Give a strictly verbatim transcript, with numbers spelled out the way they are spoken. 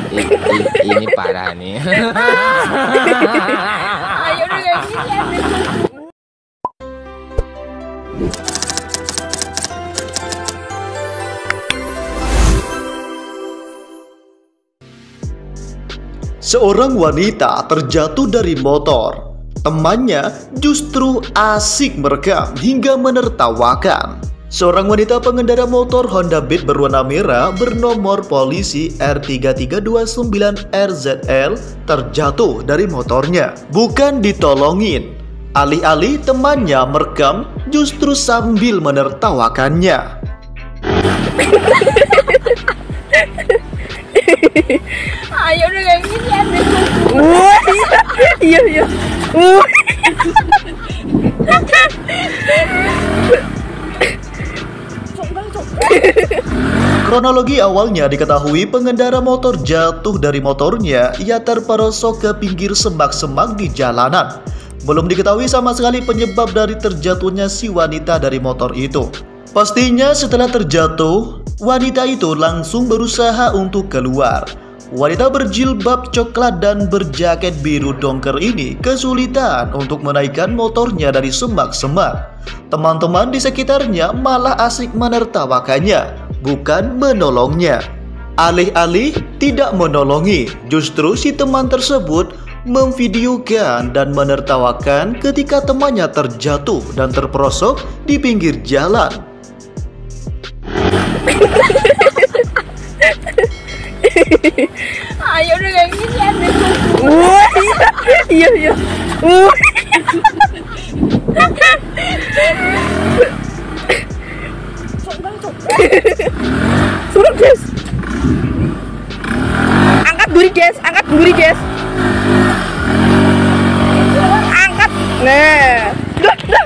I- i- ini parah nih. Ayo udah kayak gini ya. Seorang wanita terjatuh dari motor. Temannya justru asik merekam hingga menertawakan. Seorang wanita pengendara motor Honda Beat berwarna merah bernomor polisi R tiga tiga dua sembilan R Z L terjatuh dari motornya. Bukan ditolongin. Alih-alih temannya merekam, justru sambil menertawakannya. Ayo udah kayak gini ya. Wah, iya iya. Wah. Kronologi awalnya diketahui pengendara motor jatuh dari motornya. Ia terperosok ke pinggir semak-semak di jalanan. Belum diketahui sama sekali penyebab dari terjatuhnya si wanita dari motor itu. Pastinya setelah terjatuh, wanita itu langsung berusaha untuk keluar. Wanita berjilbab coklat dan berjaket biru dongker ini kesulitan untuk menaikkan motornya dari semak-semak. Teman-teman di sekitarnya malah asik menertawakannya, bukan menolongnya. Alih-alih tidak menolongi, justru si teman tersebut memvideokan dan menertawakan ketika temannya terjatuh dan terperosok di pinggir jalan. Ayo udah kayak gini ya. Wah, iya iya. Wah. Suruh guys. Angkat duri guys, angkat duri guys. Angkat. Nah.